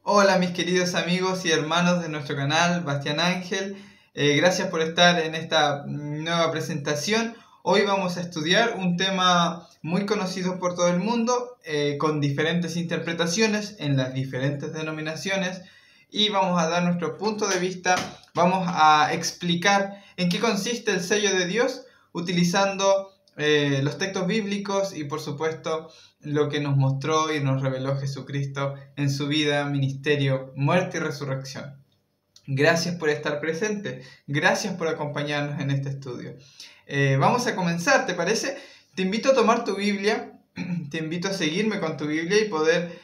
Hola mis queridos amigos y hermanos de nuestro canal, Bastián Ángel. Gracias por estar en esta nueva presentación. Hoy vamos a estudiar un tema muy conocido por todo el mundo, con diferentes interpretaciones en las diferentes denominaciones, y vamos a dar nuestro punto de vista. Vamos a explicar en qué consiste el sello de Dios utilizando los textos bíblicos y por supuesto lo que nos mostró y nos reveló Jesucristo en su vida, ministerio, muerte y resurrección. Gracias por estar presente, gracias por acompañarnos en este estudio. Vamos a comenzar, ¿te parece? Te invito a tomar tu Biblia, te invito a seguirme con tu Biblia y poder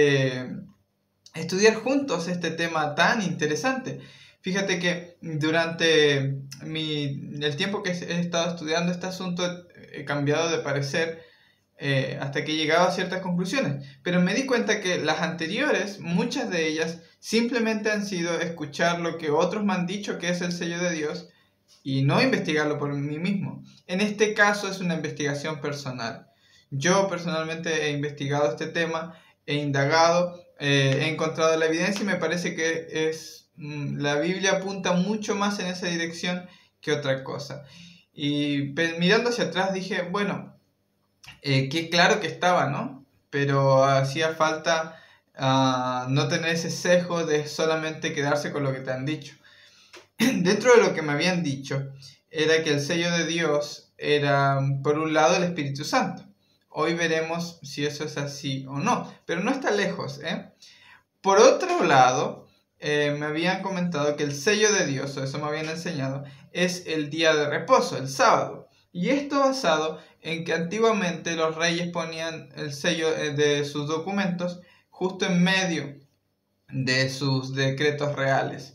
estudiar juntos este tema tan interesante. Fíjate que durante el tiempo que he estado estudiando este asunto he cambiado de parecer hasta que he llegado a ciertas conclusiones. Pero me di cuenta que las anteriores, muchas de ellas, simplemente han sido escuchar lo que otros me han dicho que es el sello de Dios y no investigarlo por mí mismo. En este caso es una investigación personal. Yo personalmente he investigado este tema, he indagado, he encontrado la evidencia y me parece que la Biblia apunta mucho más en esa dirección que otra cosa. Y mirando hacia atrás dije, bueno, qué claro que estaba, ¿no? Pero hacía falta no tener ese sesgo de solamente quedarse con lo que te han dicho. Dentro de lo que me habían dicho, era que el sello de Dios era, por un lado, el Espíritu Santo. Hoy veremos si eso es así o no, pero no está lejos, ¿eh? Por otro lado, me habían comentado que el sello de Dios, o eso me habían enseñado, es el día de reposo, el sábado. Y esto basado en que antiguamente los reyes ponían el sello de sus documentos justo en medio de sus decretos reales.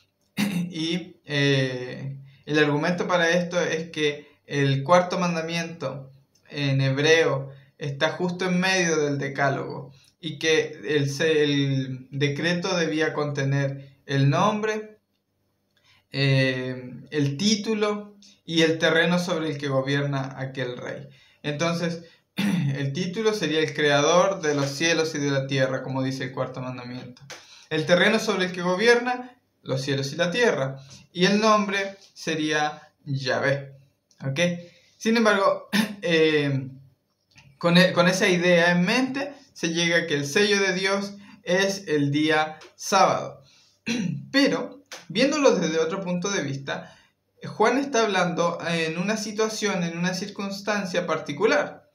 Y el argumento para esto es que el cuarto mandamiento en hebreo está justo en medio del decálogo y que el decreto debía contener el nombre, el título y el terreno sobre el que gobierna aquel rey. Entonces, el título sería el creador de los cielos y de la tierra, como dice el cuarto mandamiento. El terreno sobre el que gobierna los cielos y la tierra. Y el nombre sería Yahvé. ¿Ok? Sin embargo, con esa idea en mente, se llega a que el sello de Dios es el día sábado. Pero, viéndolo desde otro punto de vista, Juan está hablando en una situación, en una circunstancia particular,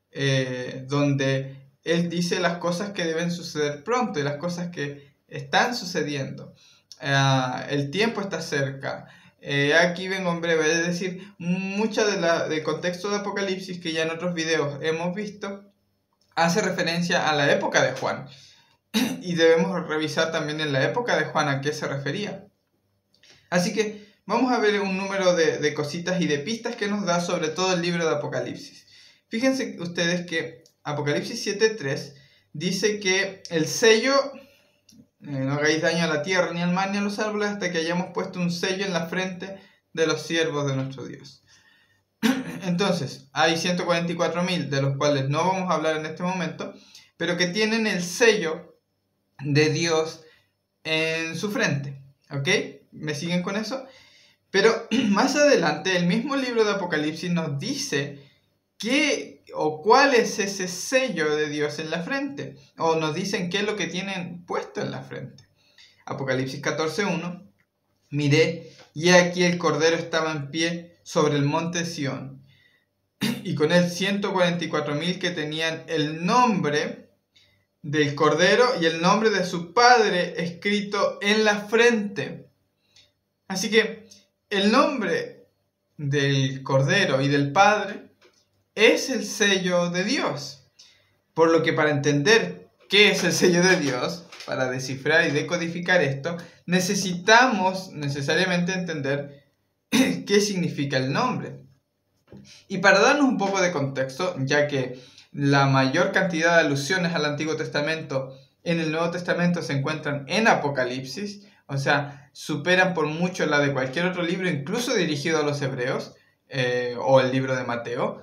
donde él dice las cosas que deben suceder pronto y las cosas que están sucediendo. El tiempo está cerca. Aquí vengo en breve, es decir, mucha del contexto de Apocalipsis que ya en otros videos hemos visto hace referencia a la época de Juan. Y debemos revisar también en la época de Juan a qué se refería. Así que vamos a ver un número de cositas y de pistas que nos da sobre todo el libro de Apocalipsis. Fíjense ustedes que Apocalipsis 7:3 dice que el sello, no hagáis daño a la tierra, ni al mar, ni a los árboles, hasta que hayamos puesto un sello en la frente de los siervos de nuestro Dios. Entonces, hay 144.000, de los cuales no vamos a hablar en este momento, pero que tienen el sello de Dios en su frente. ¿Ok? ¿Me siguen con eso? Pero más adelante, el mismo libro de Apocalipsis nos dice qué o cuál es ese sello de Dios en la frente. O nos dicen qué es lo que tienen puesto en la frente. Apocalipsis 14:1. Miré, y aquí el Cordero estaba en pie sobre el monte Sión, y con él 144.000 que tenían el nombre del Cordero y el nombre de su Padre escrito en la frente. Así que el nombre del Cordero y del Padre es el sello de Dios. Por lo que para entender qué es el sello de Dios, para descifrar y decodificar esto, necesitamos necesariamente entender qué significa el nombre. Y para darnos un poco de contexto, ya que la mayor cantidad de alusiones al Antiguo Testamento en el Nuevo Testamento se encuentran en Apocalipsis, o sea, superan por mucho la de cualquier otro libro, incluso dirigido a los hebreos, o el libro de Mateo.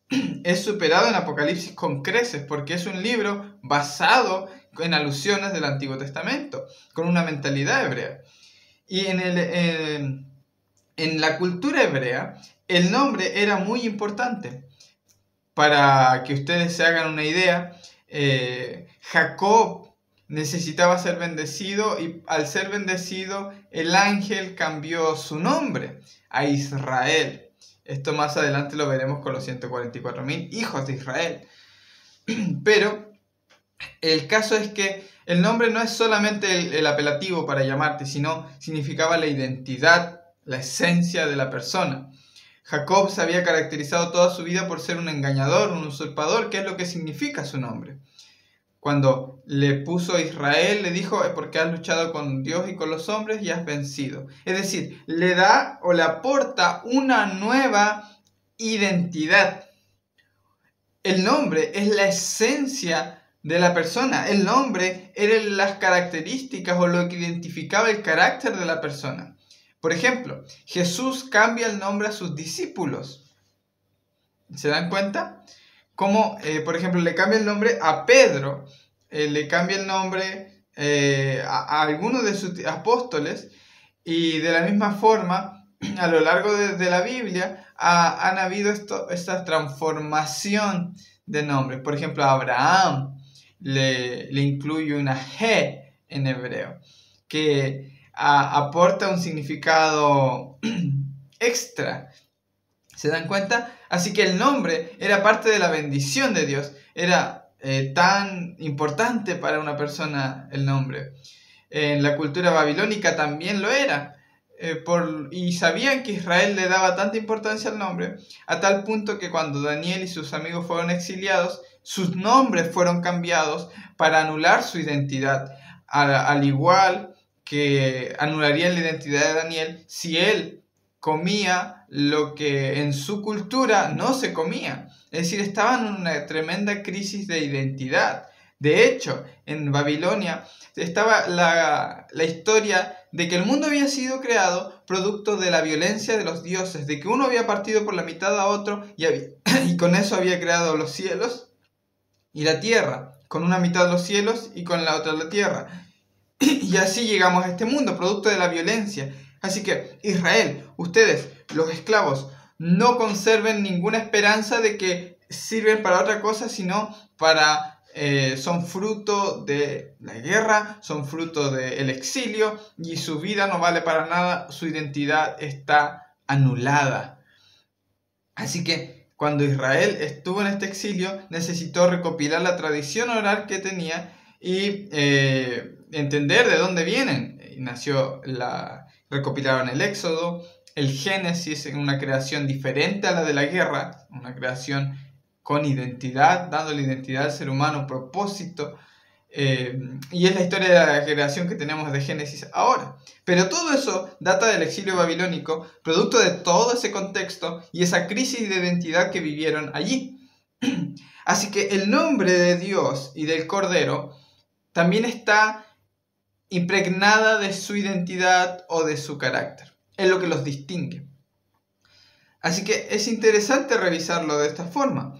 es superado en Apocalipsis con creces, porque es un libro basado en alusiones del Antiguo Testamento, con una mentalidad hebrea. Y en la cultura hebrea, el nombre era muy importante. Para que ustedes se hagan una idea, Jacob necesitaba ser bendecido y al ser bendecido, el ángel cambió su nombre a Israel. Esto más adelante lo veremos con los 144.000 hijos de Israel. Pero el caso es que el nombre no es solamente el apelativo para llamarte, sino significaba la identidad, la esencia de la persona. Jacob se había caracterizado toda su vida por ser un engañador, un usurpador, que es lo que significa su nombre. Cuando le puso Israel, le dijo, es porque has luchado con Dios y con los hombres y has vencido. Es decir, le da o le aporta una nueva identidad. El nombre es la esencia de la persona. El nombre era las características o lo que identificaba el carácter de la persona. Por ejemplo, Jesús cambia el nombre a sus discípulos. ¿Se dan cuenta? Como, por ejemplo, le cambia el nombre a Pedro, le cambia el nombre a algunos de sus apóstoles, y de la misma forma, a lo largo de la Biblia, han habido esta transformación de nombres. Por ejemplo, a Abraham le incluye una G en hebreo, que aporta un significado extra. ¿Se dan cuenta? Así que el nombre era parte de la bendición de Dios. Era tan importante para una persona el nombre. En la cultura babilónica también lo era. Y sabían que Israel le daba tanta importancia al nombre, a tal punto que cuando Daniel y sus amigos fueron exiliados, sus nombres fueron cambiados para anular su identidad. Al igual que anularían la identidad de Daniel si él comía lo que en su cultura no se comía. Es decir, estaban en una tremenda crisis de identidad. De hecho, en Babilonia estaba la historia de que el mundo había sido creado producto de la violencia de los dioses, de que uno había partido por la mitad a otro y con eso había creado los cielos y la tierra, con una mitad los cielos y con la otra la tierra. Y así llegamos a este mundo, producto de la violencia. Así que, Israel, ustedes, los esclavos, no conserven ninguna esperanza de que sirven para otra cosa, sino para... son fruto de la guerra, son fruto del exilio, y su vida no vale para nada, su identidad está anulada. Así que, cuando Israel estuvo en este exilio, necesitó recopilar la tradición oral que tenía y entender de dónde vienen. Y recopilaron el Éxodo, el Génesis, en una creación diferente a la de la guerra, una creación con identidad, dándole identidad al ser humano, propósito, y es la historia de la creación que tenemos de Génesis ahora. Pero todo eso data del exilio babilónico, producto de todo ese contexto y esa crisis de identidad que vivieron allí. Así que el nombre de Dios y del Cordero también está impregnada de su identidad o de su carácter. Es lo que los distingue. Así que es interesante revisarlo de esta forma.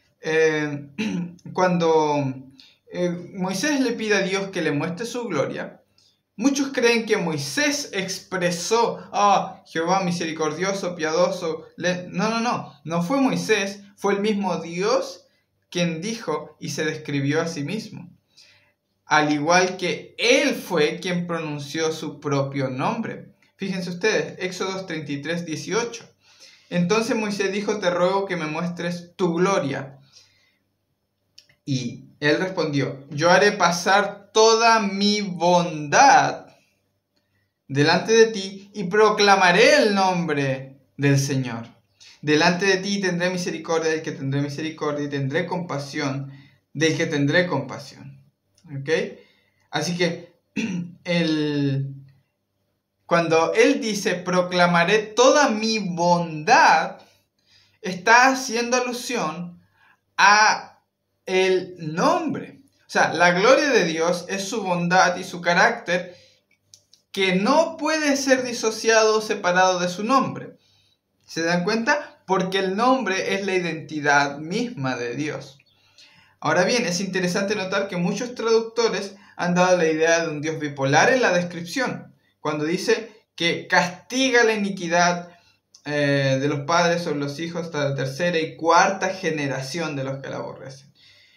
Cuando Moisés le pide a Dios que le muestre su gloria, muchos creen que Moisés expresó, Jehová misericordioso, piadoso. No fue Moisés, fue el mismo Dios quien dijo y se describió a sí mismo. Al igual que él fue quien pronunció su propio nombre. Fíjense ustedes, Éxodo 33, 18. Entonces Moisés dijo, te ruego que me muestres tu gloria. Y él respondió, yo haré pasar toda mi bondad delante de ti y proclamaré el nombre del Señor. Delante de ti tendré misericordia del que tendré misericordia y tendré compasión del que tendré compasión. ¿Ok? Así que cuando él dice proclamaré toda mi bondad, está haciendo alusión a el nombre. O sea, la gloria de Dios es su bondad y su carácter que no puede ser disociado o separado de su nombre. ¿Se dan cuenta? porque el nombre es la identidad misma de Dios. Ahora bien, es interesante notar que muchos traductores han dado la idea de un Dios bipolar en la descripción, cuando dice que castiga la iniquidad de los padres sobre los hijos hasta la tercera y cuarta generación de los que la aborrecen.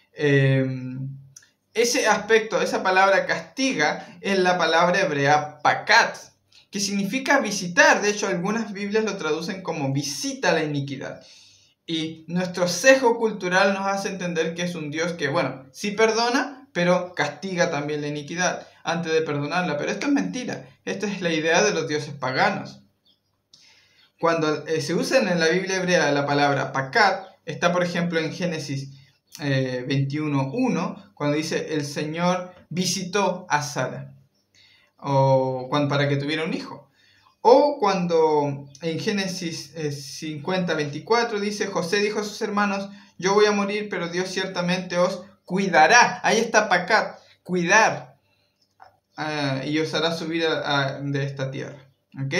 Ese aspecto, esa palabra castiga, es la palabra hebrea pakat, que significa visitar. De hecho, algunas Biblias lo traducen como visita la iniquidad. Y nuestro sesgo cultural nos hace entender que es un Dios que, bueno, sí perdona, pero castiga también la iniquidad antes de perdonarla. Pero esto es mentira. Esta es la idea de los dioses paganos. Cuando se usa en la Biblia hebrea la palabra pakat, está por ejemplo en Génesis 21:1, cuando dice el Señor visitó a Sara, o para que tuviera un hijo. O cuando en Génesis 50:24 dice, José dijo a sus hermanos, yo voy a morir, pero Dios ciertamente os cuidará. Ahí está pakat, cuidar, y os hará subir de esta tierra. ¿Ok?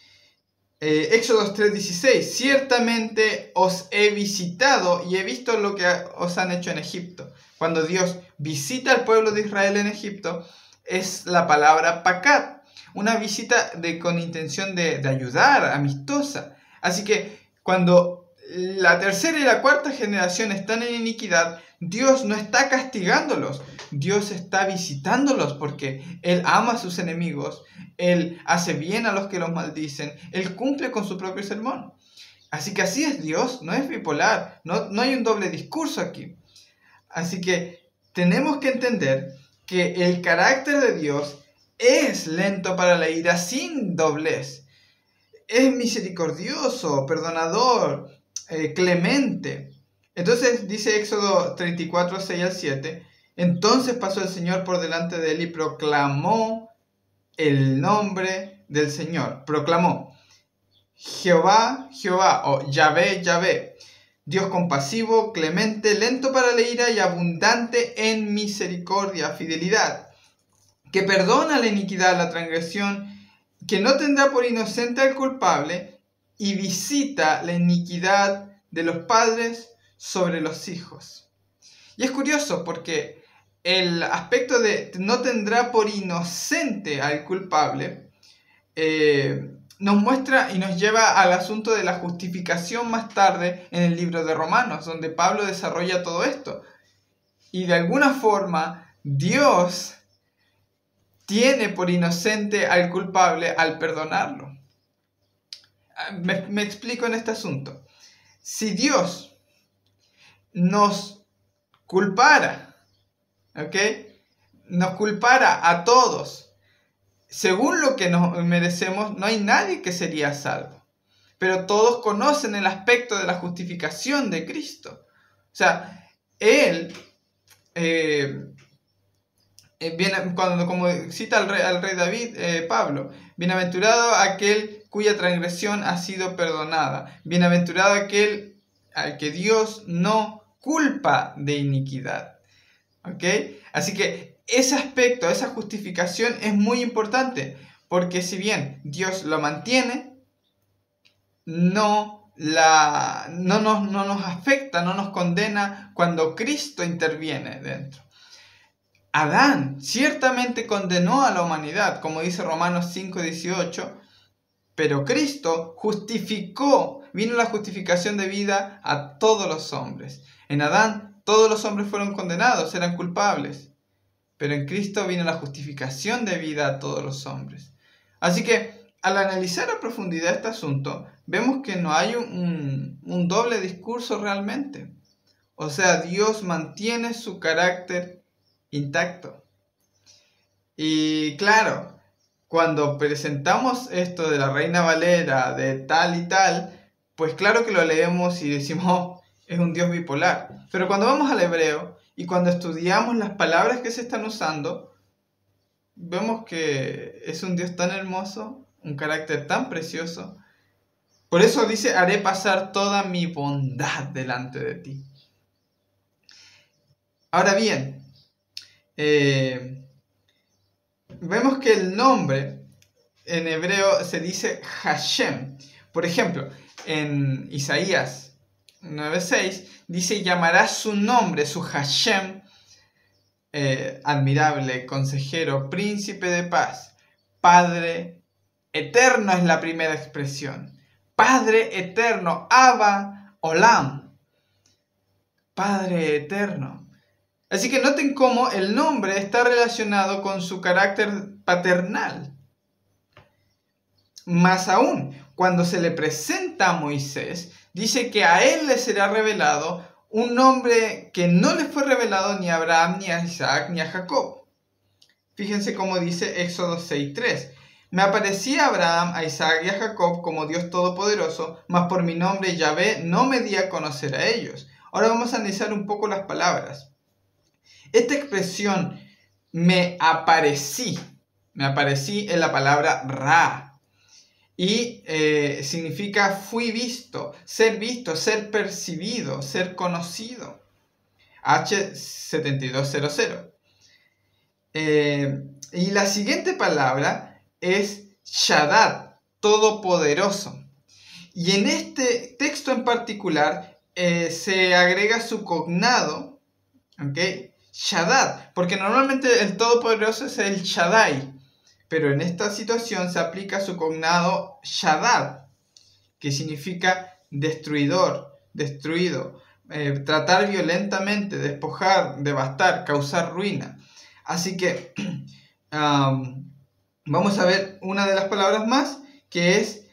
Éxodo 3:16, ciertamente os he visitado y he visto lo que os han hecho en Egipto. Cuando Dios visita al pueblo de Israel en Egipto, es la palabra pakat, una visita con intención de ayudar, amistosa. Así que cuando la tercera y la cuarta generación están en iniquidad, Dios no está castigándolos, Dios está visitándolos porque Él ama a sus enemigos, Él hace bien a los que los maldicen, Él cumple con su propio sermón. Así que así es Dios, no es bipolar, no hay un doble discurso aquí. Así que tenemos que entender que el carácter de Dios es lento para la ira sin doblez. Es misericordioso, perdonador, clemente. Entonces dice Éxodo 34:6-7, entonces pasó el Señor por delante de él y proclamó el nombre del Señor. Proclamó, Jehová, Jehová, o Yahvé, Yahvé, Dios compasivo, clemente, lento para la ira y abundante en misericordia, fidelidad, que perdona la iniquidad, la transgresión, que no tendrá por inocente al culpable y visita la iniquidad de los padres sobre los hijos. Y es curioso porque el aspecto de no tendrá por inocente al culpable nos muestra y nos lleva al asunto de la justificación más tarde en el libro de Romanos, donde Pablo desarrolla todo esto. Y de alguna forma Dios tiene por inocente al culpable al perdonarlo. Me explico en este asunto. Si Dios nos culpara, ¿ok? Nos culpara a todos, según lo que nos merecemos, no hay nadie que sería salvo. Pero todos conocen el aspecto de la justificación de Cristo. O sea, Él, como cita al rey David, Pablo, bienaventurado aquel cuya transgresión ha sido perdonada. Bienaventurado aquel al que Dios no culpa de iniquidad. ¿Ok? Así que ese aspecto, esa justificación es muy importante, porque si bien Dios lo mantiene, no nos afecta, no nos condena cuando Cristo interviene dentro. Adán ciertamente condenó a la humanidad, como dice Romanos 5:18, pero Cristo vino la justificación de vida a todos los hombres. En Adán todos los hombres fueron condenados, eran culpables. Pero en Cristo vino la justificación de vida a todos los hombres. Así que al analizar a profundidad este asunto, vemos que no hay un doble discurso realmente. O sea, Dios mantiene su carácter intacto. Y claro, cuando presentamos esto de la Reina Valera, de tal y tal, pues claro que lo leemos y decimos, oh, es un Dios bipolar. Pero cuando vamos al hebreo y cuando estudiamos las palabras que se están usando, vemos que es un Dios tan hermoso, un carácter tan precioso. Por eso dice, haré pasar toda mi bondad delante de ti. Ahora bien, vemos que el nombre en hebreo se dice Hashem, Por ejemplo, en Isaías 9:6 dice: llamará su nombre, su Hashem, admirable, consejero, príncipe de paz, Padre eterno es la primera expresión. Padre eterno, Abba Olam, Padre eterno. Así que noten cómo el nombre está relacionado con su carácter paternal. Más aún, cuando se le presenta a Moisés, dice que a él le será revelado un nombre que no le fue revelado ni a Abraham, ni a Isaac, ni a Jacob. Fíjense cómo dice Éxodo 6:3. Me aparecí a Abraham, a Isaac y a Jacob como Dios Todopoderoso, mas por mi nombre Yahvé no me di a conocer a ellos. Ahora vamos a analizar un poco las palabras. Esta expresión, me aparecí es la palabra Ra. Y significa fui visto, ser percibido, ser conocido. H7200. Y la siguiente palabra es Shaddad, todopoderoso. Y en este texto en particular se agrega su cognado, ¿ok? Shaddad, porque normalmente el todopoderoso es el Shaddai, pero en esta situación se aplica su cognado Shaddad, que significa destruidor, destruido, tratar violentamente, despojar, devastar, causar ruina. Así que vamos a ver una de las palabras más, que es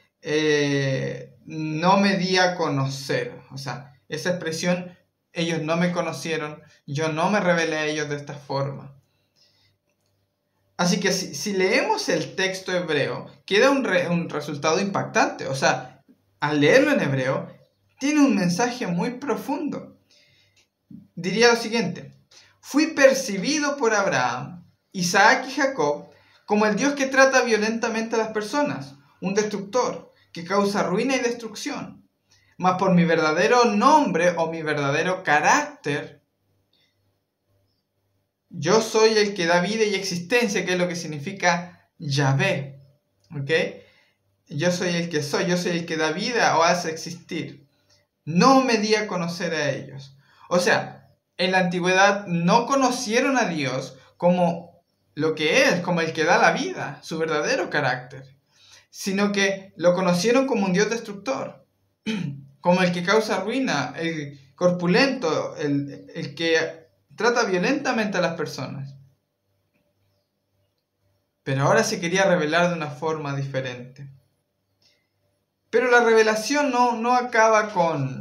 no me di a conocer. O sea, esa expresión, ellos no me conocieron, yo no me revelé a ellos de esta forma. Así que si leemos el texto hebreo, queda un resultado impactante. O sea, al leerlo en hebreo, tiene un mensaje muy profundo. Diría lo siguiente: fui percibido por Abraham, Isaac y Jacob como el Dios que trata violentamente a las personas, un destructor que causa ruina y destrucción. Mas por mi verdadero nombre o mi verdadero carácter, yo soy el que da vida y existencia, que es lo que significa Yahvé. ¿Ok? Yo soy el que soy, yo soy el que da vida o hace existir. No me di a conocer a ellos. O sea, en la antigüedad no conocieron a Dios como lo que es, como el que da la vida, su verdadero carácter, sino que lo conocieron como un Dios destructor, como el que causa ruina, el corpulento, el que trata violentamente a las personas. Pero ahora se quería revelar de una forma diferente. Pero la revelación no acaba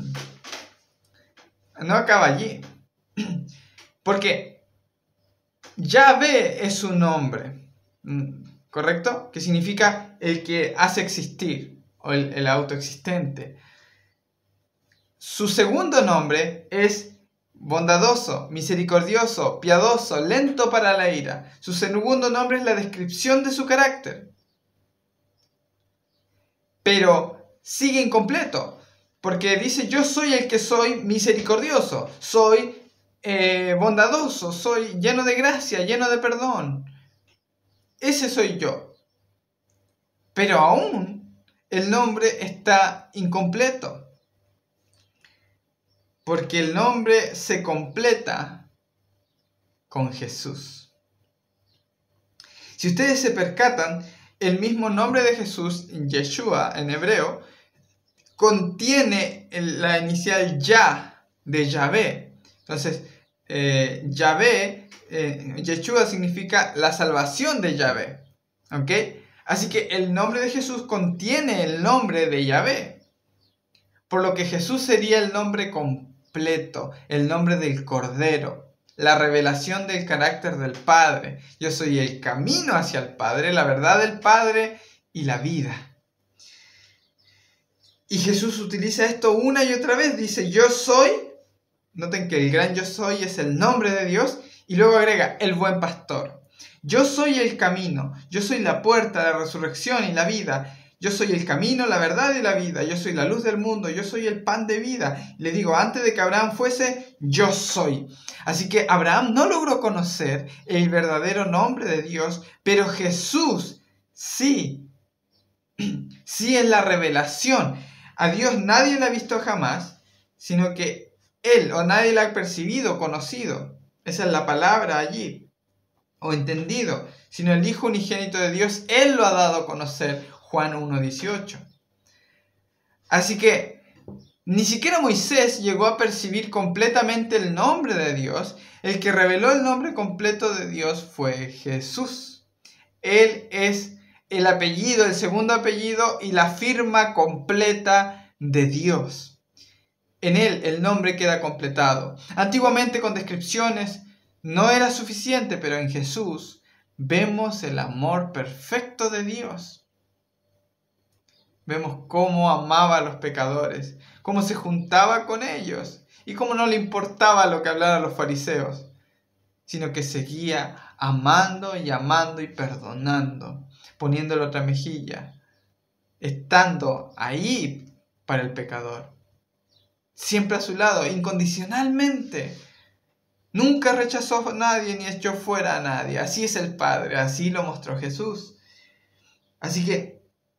allí. Porque Yahvé es su nombre, ¿correcto? Que significa el que hace existir, o el autoexistente. Su segundo nombre es bondadoso, misericordioso, piadoso, lento para la ira. Su segundo nombre es la descripción de su carácter. Pero sigue incompleto, porque dice: yo soy el que soy misericordioso, soy bondadoso, soy lleno de gracia, lleno de perdón. Ese soy yo. Pero aún el nombre está incompleto, porque el nombre se completa con Jesús. Si ustedes se percatan, el mismo nombre de Jesús, Yeshua en hebreo, contiene la inicial Ya de Yahvé. Entonces, Yahvé, Yeshua significa la salvación de Yahvé. ¿Ok? Así que el nombre de Jesús contiene el nombre de Yahvé. Por lo que Jesús sería el nombre completo, el nombre del Cordero, la revelación del carácter del Padre. Yo soy el camino hacia el Padre, la verdad del Padre y la vida. Y Jesús utiliza esto una y otra vez. Dice: yo soy. Noten que el gran yo soy es el nombre de Dios. Y luego agrega: el buen pastor. Yo soy el camino. Yo soy la puerta, la resurrección y la vida. Yo soy el camino, la verdad y la vida. Yo soy la luz del mundo. Yo soy el pan de vida. Le digo, antes de que Abraham fuese, yo soy. Así que Abraham no logró conocer el verdadero nombre de Dios, pero Jesús sí Sí es la revelación. A Dios nadie le ha visto jamás, sino que Él o nadie le ha percibido, conocido. Esa es la palabra allí. O entendido. Sino el Hijo unigénito de Dios, Él lo ha dado a conocer. Juan 1:18. Así que ni siquiera Moisés llegó a percibir completamente el nombre de Dios. El que reveló el nombre completo de Dios fue Jesús. Él es el apellido, el segundo apellido y la firma completa de Dios. En Él el nombre queda completado. Antiguamente con descripciones no era suficiente, pero en Jesús vemos el amor perfecto de Dios. Vemos cómo amaba a los pecadores, cómo se juntaba con ellos y cómo no le importaba lo que hablaran los fariseos, sino que seguía amando y amando y perdonando, poniéndole otra mejilla, estando ahí para el pecador, siempre a su lado, incondicionalmente. Nunca rechazó a nadie ni echó fuera a nadie. Así es el Padre, así lo mostró Jesús. Así que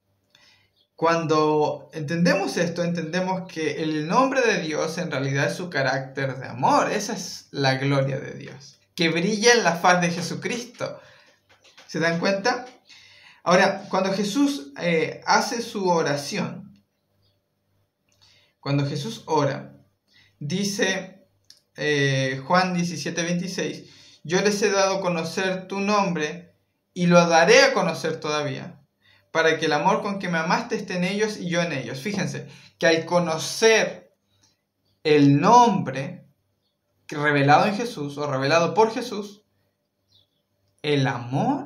cuando entendemos esto, entendemos que el nombre de Dios en realidad es su carácter de amor. Esa es la gloria de Dios, que brilla en la faz de Jesucristo. ¿Se dan cuenta? Ahora, cuando Jesús hace su oración, cuando Jesús ora, dice Juan 17:26, yo les he dado a conocer tu nombre y lo daré a conocer todavía, para que el amor con que me amaste esté en ellos y yo en ellos. Fíjense que al conocer el nombre revelado en Jesús o revelado por Jesús, el amor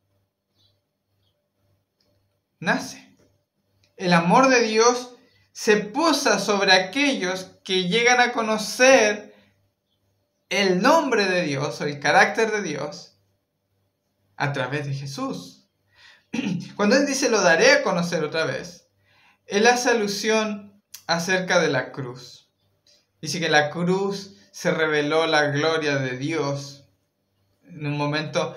nace. El amor de Dios se posa sobre aquellos que llegan a conocer el nombre de Dios o el carácter de Dios a través de Jesús. Cuando Él dice lo daré a conocer otra vez, Él hace alusión acerca de la cruz. Dice que en la cruz se reveló la gloria de Dios. En un momento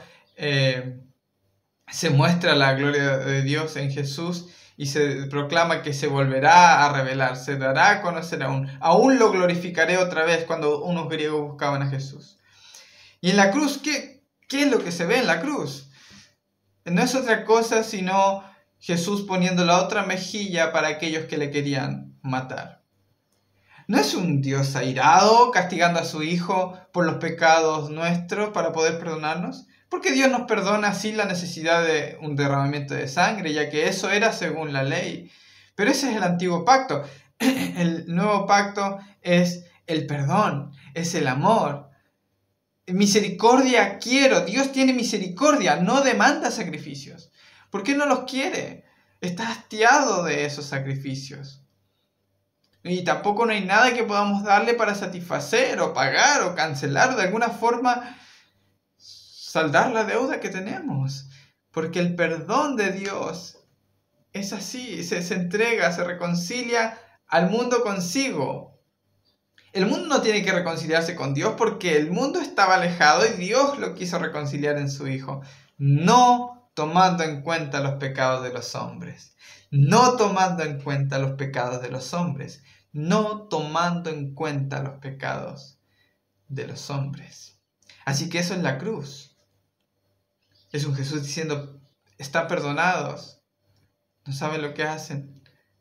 se muestra la gloria de Dios en Jesús y se proclama que se volverá a revelar, se dará a conocer aún. Aún lo glorificaré otra vez, cuando unos griegos buscaban a Jesús. Y en la cruz, ¿qué es lo que se ve en la cruz? No es otra cosa sino Jesús poniendo la otra mejilla para aquellos que le querían matar. No es un Dios airado castigando a su Hijo por los pecados nuestros para poder perdonarnos, porque Dios nos perdona sin la necesidad de un derramamiento de sangre, ya que eso era según la ley. Pero ese es el antiguo pacto. El nuevo pacto es el perdón, es el amor. Misericordia quiero. Dios tiene misericordia, no demanda sacrificios. ¿Por qué no los quiere? Está hastiado de esos sacrificios. Y tampoco no hay nada que podamos darle para satisfacer o pagar o cancelar o de alguna forma saldar la deuda que tenemos. Porque el perdón de Dios es así, se entrega, se reconcilia al mundo consigo. El mundo no tiene que reconciliarse con Dios porque el mundo estaba alejado y Dios lo quiso reconciliar en su Hijo, no tomando en cuenta los pecados de los hombres, no tomando en cuenta los pecados de los hombres, no tomando en cuenta los pecados de los hombres. Así que eso es la cruz. Es un Jesús diciendo, están perdonados, no saben lo que hacen.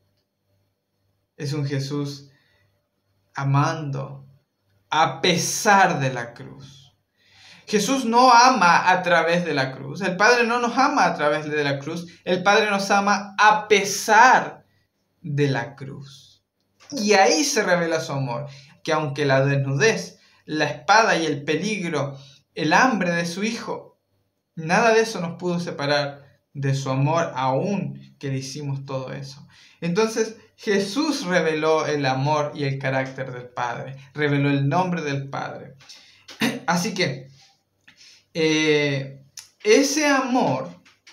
Es un Jesús amando a pesar de la cruz. Jesús no ama a través de la cruz. El Padre no nos ama a través de la cruz. El Padre nos ama a pesar de la cruz. Y ahí se revela su amor. Que aunque la desnudez, la espada y el peligro, el hambre de su Hijo, nada de eso nos pudo separar de su amor, aún que le hicimos todo eso. Entonces Jesús reveló el amor y el carácter del Padre, reveló el nombre del Padre. Así que ese amor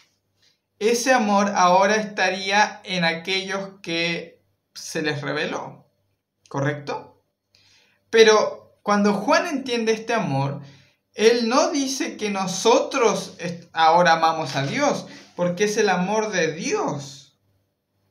ahora estaría en aquellos que se les reveló, ¿correcto? Pero cuando Juan entiende este amor, él no dice que nosotros ahora amamos a Dios, porque es el amor de Dios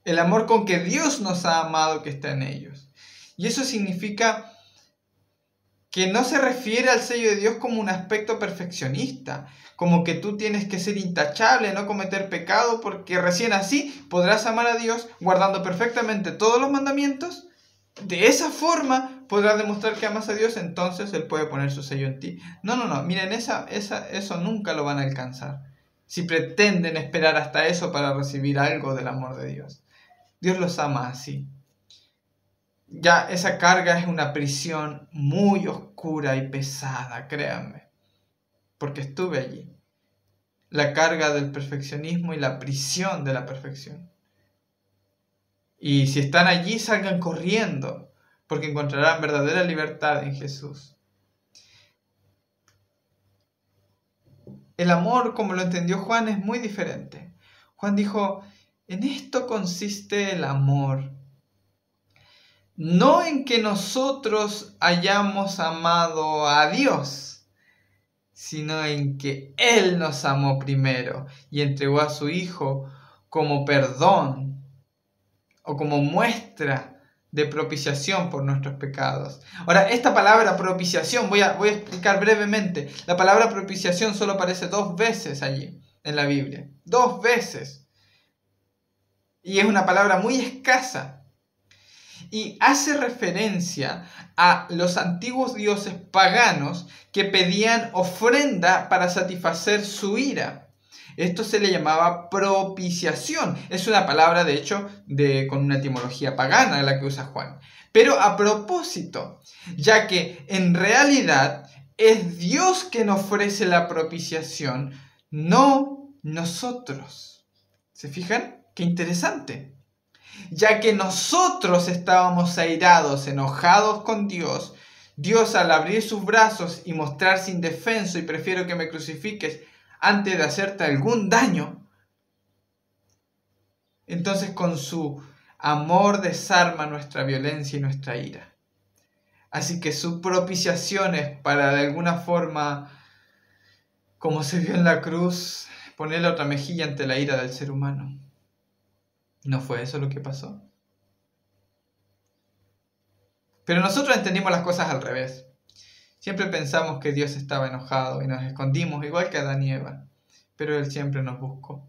el amor con que Dios nos ha amado que está en ellos. Y eso significa que no se refiere al sello de Dios como un aspecto perfeccionista, como que tú tienes que ser intachable, no cometer pecado, porque recién así podrás amar a Dios guardando perfectamente todos los mandamientos. De esa forma podrás demostrar que amas a Dios, entonces Él puede poner su sello en ti. No, miren, eso nunca lo van a alcanzar, si pretenden esperar hasta eso para recibir algo del amor de Dios. Dios los ama así. Ya esa carga es una prisión muy oscura y pesada, créanme, porque estuve allí. La carga del perfeccionismo y la prisión de la perfección. Y si están allí, salgan corriendo, porque encontrarán verdadera libertad en Jesús. El amor, como lo entendió Juan, es muy diferente. Juan dijo, en esto consiste el amor. No en que nosotros hayamos amado a Dios, sino en que Él nos amó primero y entregó a su Hijo como perdón o como muestra de propiciación por nuestros pecados. Ahora, esta palabra propiciación, voy a explicar brevemente. La palabra propiciación solo aparece 2 veces allí en la Biblia. 2 veces. Y es una palabra muy escasa. Y hace referencia a los antiguos dioses paganos que pedían ofrenda para satisfacer su ira. Esto se le llamaba propiciación. Es una palabra, de hecho, con una etimología pagana, la que usa Juan. Pero a propósito, ya que en realidad es Dios quien ofrece la propiciación, no nosotros. ¿Se fijan? ¡Qué interesante! Ya que nosotros estábamos airados, enojados con Dios, Dios al abrir sus brazos y mostrarse indefenso y prefiero que me crucifiques antes de hacerte algún daño, entonces con su amor desarma nuestra violencia y nuestra ira. Así que su propiciación es para de alguna forma, como se vio en la cruz, poner la otra mejilla ante la ira del ser humano. ¿No fue eso lo que pasó? Pero nosotros entendimos las cosas al revés. Siempre pensamos que Dios estaba enojado y nos escondimos, igual que Adán y Eva. Pero Él siempre nos buscó.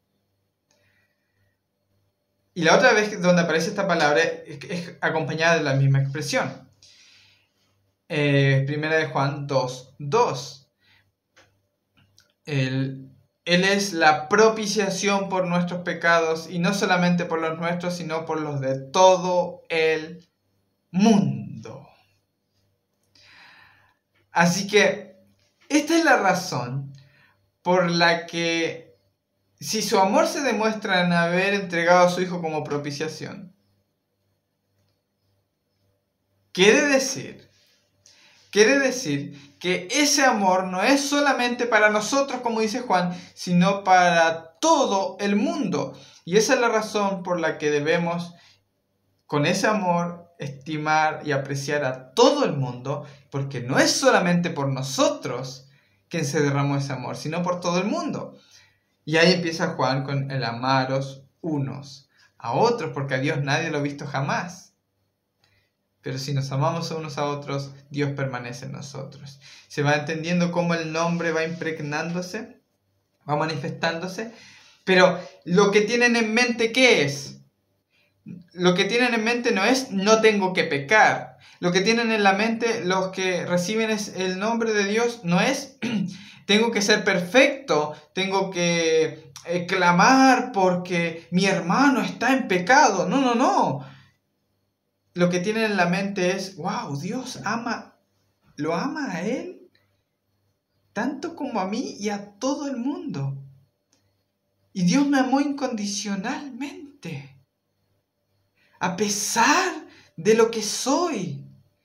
Y la otra vez donde aparece esta palabra es acompañada de la misma expresión. Primera de Juan 2:2. Él es la propiciación por nuestros pecados, y no solamente por los nuestros, sino por los de todo el mundo. Así que esta es la razón por la que, si su amor se demuestra en haber entregado a su Hijo como propiciación, quiere decir que ese amor no es solamente para nosotros, como dice Juan, sino para todo el mundo. Y esa es la razón por la que debemos, con ese amor, estimar y apreciar a todo el mundo, porque no es solamente por nosotros quien se derramó ese amor, sino por todo el mundo. Y ahí empieza Juan con el amaros unos a otros, porque a Dios nadie lo ha visto jamás. Pero si nos amamos unos a otros, Dios permanece en nosotros. Se va entendiendo cómo el nombre va impregnándose, va manifestándose. Pero lo que tienen en mente, ¿qué es? Lo que tienen en mente no es no tengo que pecar. Lo que tienen en la mente los que reciben el nombre de Dios no es tengo que ser perfecto, tengo que clamar porque mi hermano está en pecado. No. Lo que tienen en la mente es, wow, Dios lo ama a Él, tanto como a mí y a todo el mundo. Y Dios me amó incondicionalmente, a pesar de lo que soy.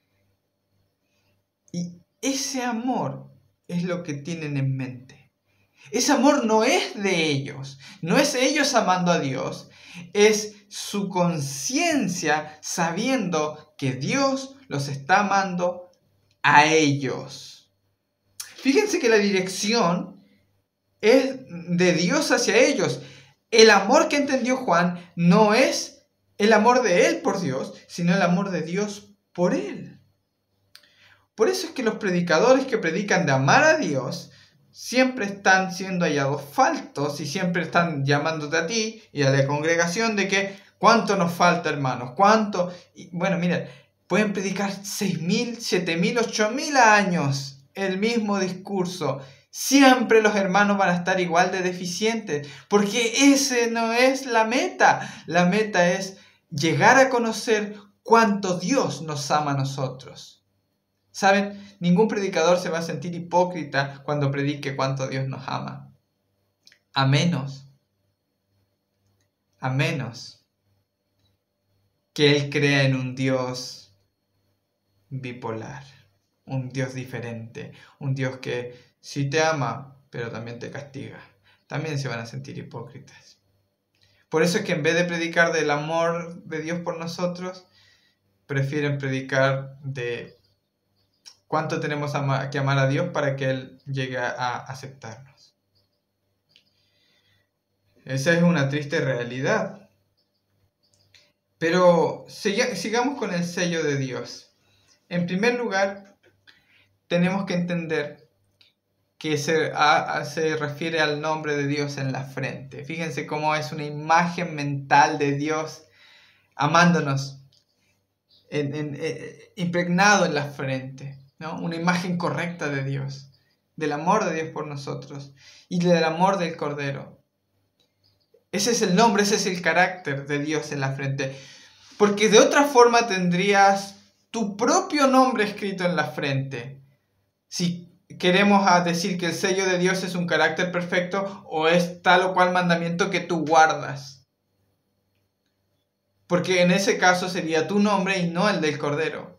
Y ese amor es lo que tienen en mente. Ese amor no es de ellos, no es ellos amando a Dios, es su conciencia sabiendo que Dios los está amando a ellos. Fíjense que la dirección es de Dios hacia ellos. el amor que entendió Juan no es el amor de él por Dios, sino el amor de Dios por él. Por eso es que los predicadores que predican de amar a Dios siempre están siendo hallados faltos y siempre están llamándote a ti y a la congregación de que ¿cuánto nos falta, hermanos? ¿Cuánto? Y, bueno, miren, pueden predicar 6.000, 7.000, 8.000 años el mismo discurso. Siempre los hermanos van a estar igual de deficientes, porque ese no es la meta. La meta es llegar a conocer cuánto Dios nos ama a nosotros. ¿Saben? Ningún predicador se va a sentir hipócrita cuando predique cuánto Dios nos ama. A menos que Él crea en un Dios bipolar, un Dios diferente, un Dios que sí te ama, pero también te castiga. También se van a sentir hipócritas. Por eso es que en vez de predicar del amor de Dios por nosotros, prefieren predicar de cuánto tenemos que amar a Dios para que Él llegue a aceptarnos. Esa es una triste realidad. Pero sigamos con el sello de Dios. En primer lugar, tenemos que entender que se refiere al nombre de Dios en la frente. Fíjense cómo es una imagen mental de Dios amándonos, impregnado en la frente, ¿no? Una imagen correcta de Dios, del amor de Dios por nosotros y del amor del Cordero. Ese es el nombre, ese es el carácter de Dios en la frente. Porque de otra forma tendrías tu propio nombre escrito en la frente. Si queremos decir que el sello de Dios es un carácter perfecto o es tal o cual mandamiento que tú guardas. Porque en ese caso sería tu nombre y no el del Cordero.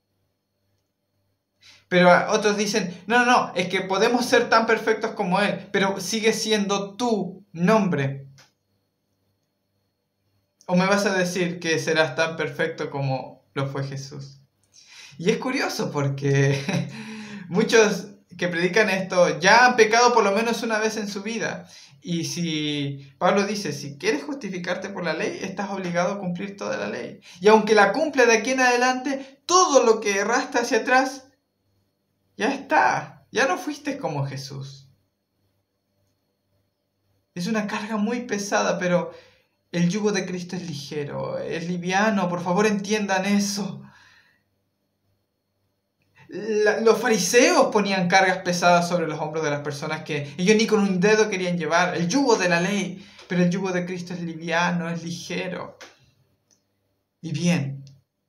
Pero otros dicen, no, es que podemos ser tan perfectos como Él, pero sigue siendo tu nombre. ¿O me vas a decir que serás tan perfecto como lo fue Jesús? Y es curioso porque muchos que predican esto ya han pecado por lo menos una vez en su vida. Y si Pablo dice, si quieres justificarte por la ley, estás obligado a cumplir toda la ley. Y aunque la cumpla de aquí en adelante, todo lo que erraste hacia atrás, ya está. Ya no fuiste como Jesús. Es una carga muy pesada, pero el yugo de Cristo es ligero, es liviano. Por favor, entiendan eso. Los fariseos ponían cargas pesadas sobre los hombros de las personas que ellos ni con un dedo querían llevar. El yugo de la ley. Pero el yugo de Cristo es liviano, es ligero. Y bien.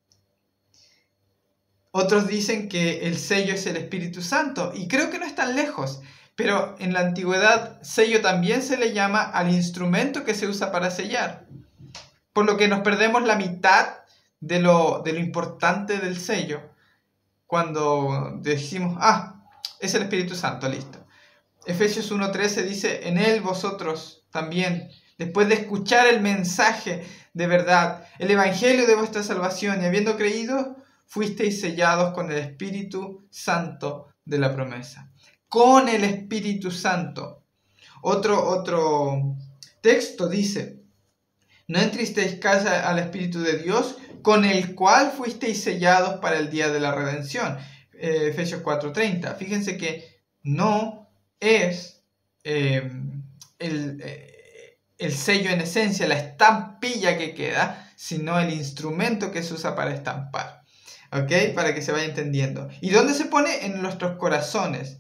Otros dicen que el sello es el Espíritu Santo. Y creo que no es tan lejos. Pero en la antigüedad, sello también se le llama al instrumento que se usa para sellar. Por lo que nos perdemos la mitad de lo importante del sello cuando decimos, es el Espíritu Santo, listo. Efesios 1:13 dice, en Él vosotros también, después de escuchar el mensaje de verdad, el Evangelio de vuestra salvación, y habiendo creído, fuisteis sellados con el Espíritu Santo de la promesa. Con el Espíritu Santo. Otro texto dice, no entristezcáis al Espíritu de Dios, con el cual fuisteis sellados para el día de la redención. Efesios 4:30. Fíjense que no es el sello en esencia, la estampilla que queda, sino el instrumento que se usa para estampar. ¿Ok? Para que se vaya entendiendo. ¿Y dónde se pone? En nuestros corazones.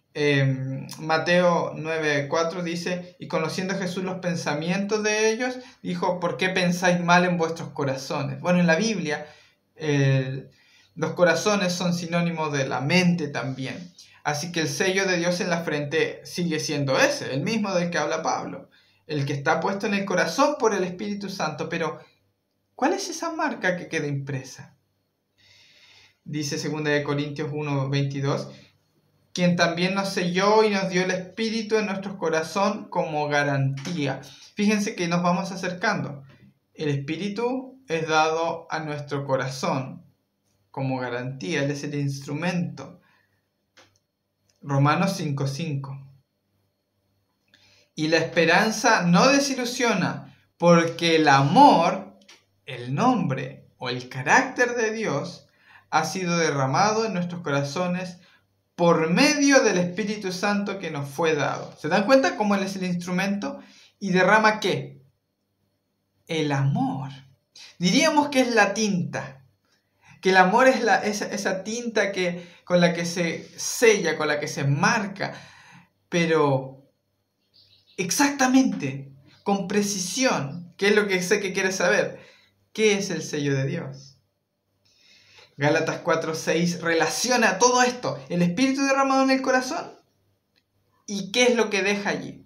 Mateo 9:4 dice, y conociendo Jesús los pensamientos de ellos, dijo, ¿por qué pensáis mal en vuestros corazones? Bueno, en la Biblia los corazones son sinónimos de la mente también. Así que el sello de Dios en la frente sigue siendo ese, el mismo del que habla Pablo, el que está puesto en el corazón por el Espíritu Santo. Pero, ¿cuál es esa marca que queda impresa? Dice 2 Corintios 1:22, quien también nos selló y nos dio el Espíritu en nuestro corazón como garantía. Fíjense que nos vamos acercando. El Espíritu es dado a nuestro corazón como garantía, Él es el instrumento. Romanos 5:5. Y la esperanza no desilusiona, porque el amor, el nombre o el carácter de Dios ha sido derramado en nuestros corazones por medio del Espíritu Santo que nos fue dado. ¿Se dan cuenta cómo Él es el instrumento? ¿Y derrama qué? El amor. Diríamos que es la tinta. Que el amor es esa tinta con la que se sella, con la que se marca. Pero exactamente, con precisión, ¿qué es lo que sé que quieres saber? ¿Qué es el sello de Dios? Gálatas 4:6 relaciona todo esto, el Espíritu derramado en el corazón, ¿y qué es lo que deja allí?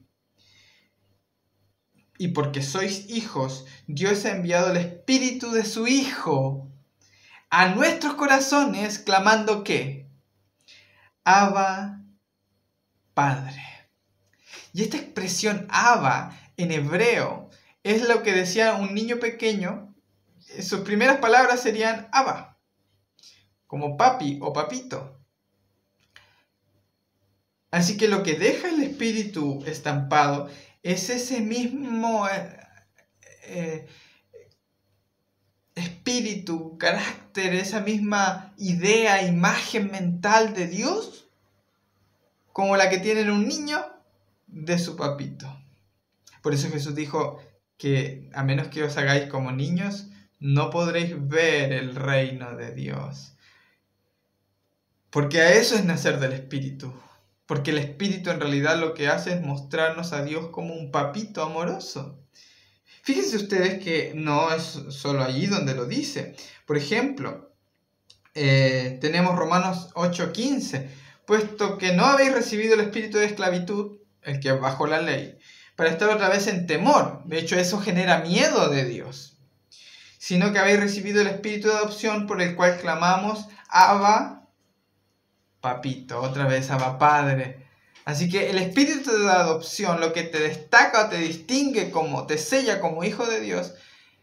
Y porque sois hijos, Dios ha enviado el Espíritu de su Hijo a nuestros corazones, clamando ¿qué? Abba, Padre. Y esta expresión Abba en hebreo es lo que decía un niño pequeño. Sus primeras palabras serían Abba, como papi o papito. Así que lo que deja el Espíritu estampado es ese mismo espíritu, carácter, esa misma idea, imagen mental de Dios, como la que tiene un niño de su papito. Por eso Jesús dijo que a menos que os hagáis como niños, no podréis ver el reino de Dios. Porque a eso es nacer del Espíritu. Porque el Espíritu en realidad lo que hace es mostrarnos a Dios como un papito amoroso. Fíjense ustedes que no es solo allí donde lo dice. Por ejemplo, tenemos Romanos 8:15. Puesto que no habéis recibido el espíritu de esclavitud, el que es bajo la ley, para estar otra vez en temor. De hecho, eso genera miedo de Dios. Sino que habéis recibido el espíritu de adopción por el cual clamamos, Abba, papito, otra vez Abba, Padre. Así que el espíritu de adopción, lo que te destaca o te distingue, como te sella como hijo de Dios,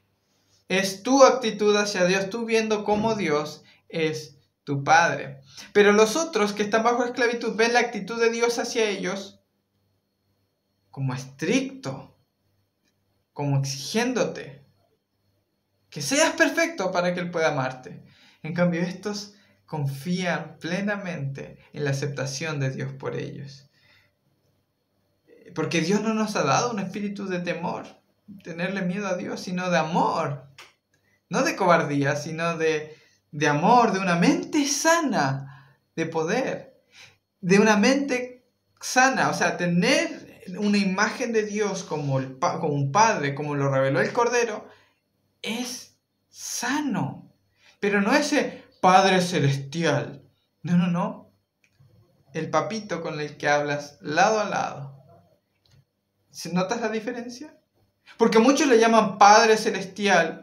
es tu actitud hacia Dios, tú viendo cómo Dios es tu Padre. Pero los otros que están bajo esclavitud ven la actitud de Dios hacia ellos como estricto, como exigiéndote que seas perfecto para que Él pueda amarte. En cambio, estos confían plenamente en la aceptación de Dios por ellos. Porque Dios no nos ha dado un espíritu de temor, tenerle miedo a Dios, sino de amor. No de cobardía, sino de amor, de una mente sana, de poder, de una mente sana. O sea, tener una imagen de Dios como un padre, como lo reveló el Cordero, es sano. Pero no ese Padre Celestial. No. El papito con el que hablas lado a lado. ¿Notas la diferencia? Porque muchos le llaman Padre Celestial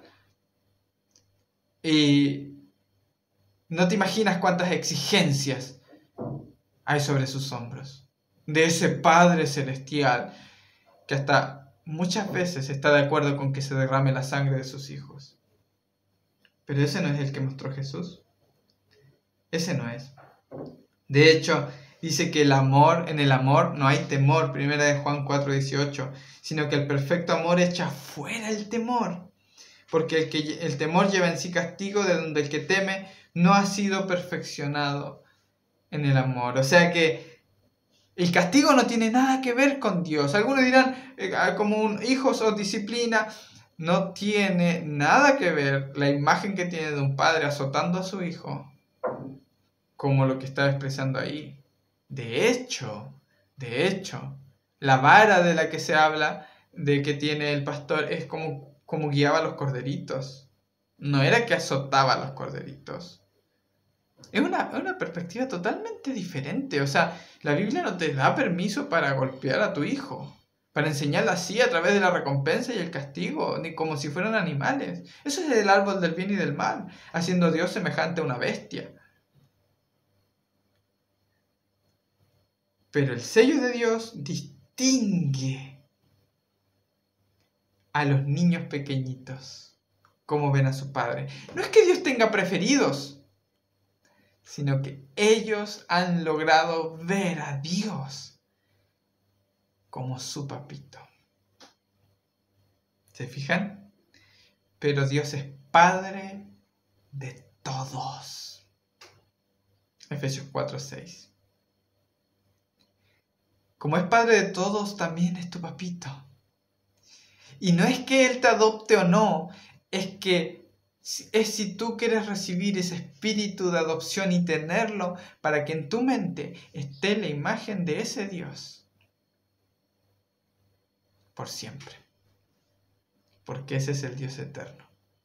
y no te imaginas cuántas exigencias hay sobre sus hombros. De ese Padre Celestial que hasta muchas veces está de acuerdo con que se derrame la sangre de sus hijos. Pero ese no es el que mostró Jesús. Ese no es. De hecho, dice que en el amor no hay temor, primera de Juan 4:18, sino que el perfecto amor echa fuera el temor. Porque el temor lleva en sí castigo, de donde el que teme no ha sido perfeccionado en el amor. O sea que el castigo no tiene nada que ver con Dios. Algunos dirán, como un hijo o disciplina, no tiene nada que ver la imagen que tiene de un padre azotando a su hijo, como lo que está expresando ahí. De hecho, la vara de la que se habla, de que tiene el pastor, es como guiaba a los corderitos. No era que azotaba a los corderitos. Es una perspectiva totalmente diferente. O sea, la Biblia no te da permiso para golpear a tu hijo, para enseñarle así a través de la recompensa y el castigo, ni como si fueran animales. Eso es el árbol del bien y del mal, haciendo a Dios semejante a una bestia. Pero el sello de Dios distingue a los niños pequeñitos, como ven a su padre. No es que Dios tenga preferidos, sino que ellos han logrado ver a Dios como su papito. ¿Se fijan? Pero Dios es Padre de todos. Efesios 4:6. Como es Padre de todos, también es tu papito. Y no es que Él te adopte o no, es si tú quieres recibir ese espíritu de adopción y tenerlo para que en tu mente esté la imagen de ese Dios por siempre. Porque ese es el Dios eterno.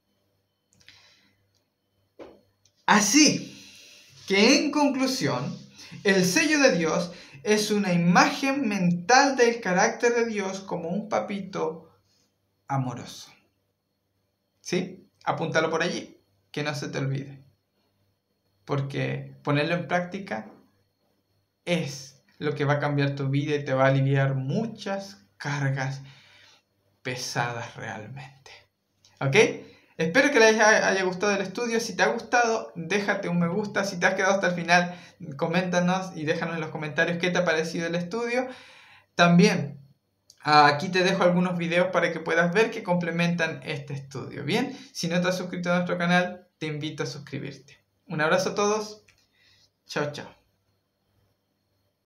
Así que en conclusión, el sello de Dios es una imagen mental del carácter de Dios como un papito amoroso. ¿Sí? Apúntalo por allí, que no se te olvide. Porque ponerlo en práctica es lo que va a cambiar tu vida y te va a aliviar muchas cargas pesadas realmente. ¿Ok? Espero que les haya gustado el estudio. Si te ha gustado, déjate un me gusta. Si te has quedado hasta el final, coméntanos y déjanos en los comentarios qué te ha parecido el estudio. También, aquí te dejo algunos videos para que puedas ver que complementan este estudio. Bien, si no te has suscrito a nuestro canal, te invito a suscribirte. Un abrazo a todos. Chao, chao.